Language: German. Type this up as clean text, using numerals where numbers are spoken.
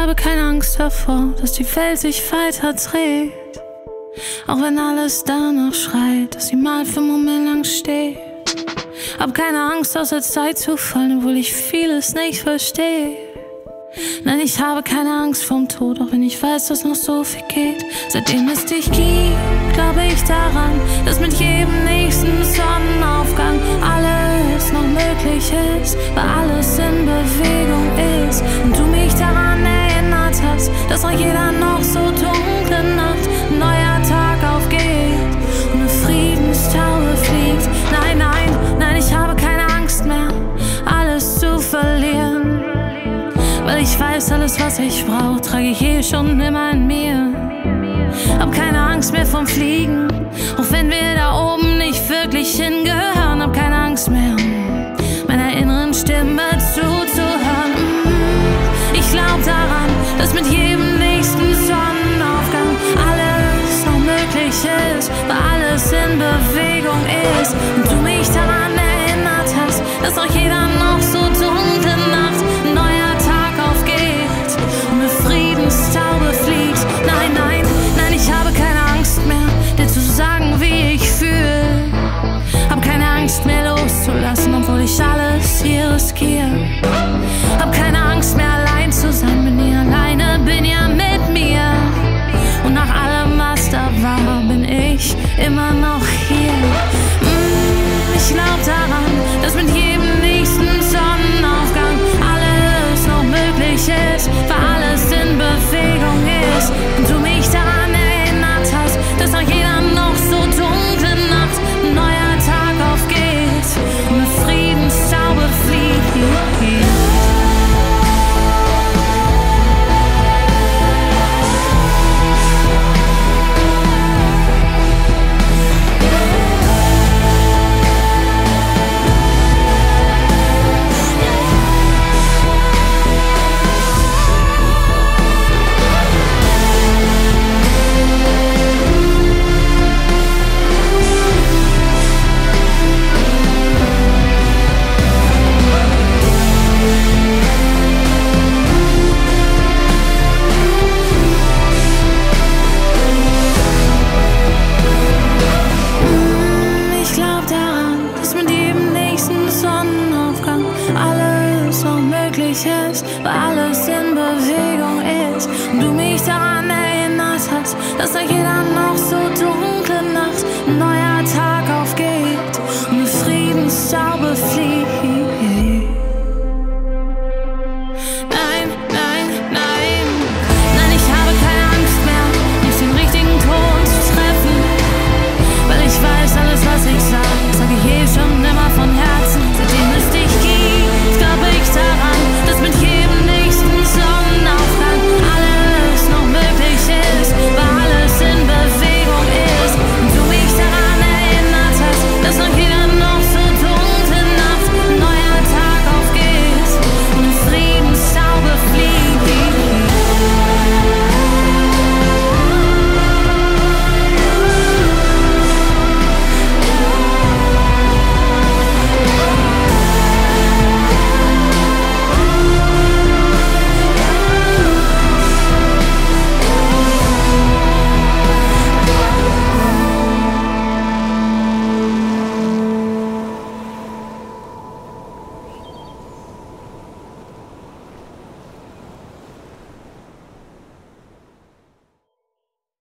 habe keine Angst davor, dass die Welt sich weiterdreht. Auch wenn alles danach schreit, dass sie mal für einen Moment lang steht. Hab keine Angst, aus der Zeit zu fallen, obwohl ich vieles nicht verstehe. Nein, ich habe keine Angst vorm Tod, auch wenn ich weiß, dass noch so viel geht. Seitdem es dich gibt, glaube ich daran, dass mit jedem nächsten Sonnenaufgang alles noch möglich ist, weil alles in Bewegung ist. Und du mich daran erinnert hast, dass nach jeder noch so dunkle Nacht ein neuer Tag aufgeht und eine Friedenstaube fliegt. Nein, nein, nein, ich habe keine Angst mehr, alles zu verlieren. Weil ich weiß, alles was ich brauch, trage ich eh schon immer in mir. Hab keine Angst mehr vom Fliegen, auch wenn wir da oben nicht wirklich hingehören. Hab keine Angst mehr, meiner inneren Stimme zuzuhören. Ich glaub daran, dass mit jedem nächsten Sonnenaufgang alles noch möglich ist, weil alles in Bewegung ist. Und du mich daran erinnert hast, dass auch jeder noch so dunkle Nacht ein neuer Tag aufgeht und eine Friedenstaube fliegt. Nein, nein, nein, ich habe keine Angst mehr, dir zu sagen, wie ich fühle. Hab keine Angst mehr loszulassen, obwohl ich alles hier riskiere. Hab keine Angst mehr allein zu sein, bin nie alleine, bin ja mit mir. Und nach allem, was da war, bin ich immer noch hier. Ich glaub daran, dass mit jedem nächsten Sonnenaufgang alles noch möglich ist, weil alles in Bewegung ist. Und du mich daran erinnert hast, dass nach jeder noch so dunkle Nacht ein neuer Tag aufgeht und eine Friedenstaube fliegt. Weil alles in Bewegung ist und du mich daran erinnert hast, dass da jeder noch so dumm